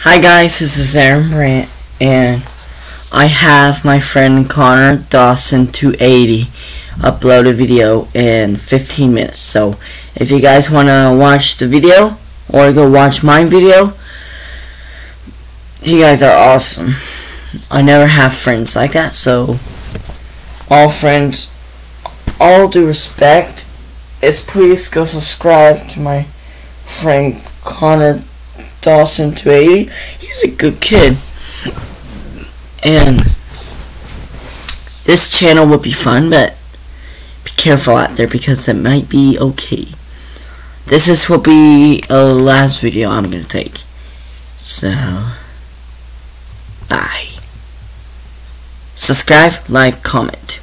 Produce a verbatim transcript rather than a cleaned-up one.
Hi guys, this is Aaron Brandt, and I have my friend Connor Dawson two eighty upload a video in fifteen minutes. So if you guys want to watch the video or go watch my video, you guys are awesome. I never have friends like that, so all friends, all due respect, is please go subscribe to my friend Connor Dawson two eighty. He's a good kid, and this channel will be fun, but be careful out there because it might be okay. This is will be a last video I'm gonna take, so bye. Subscribe, like, comment.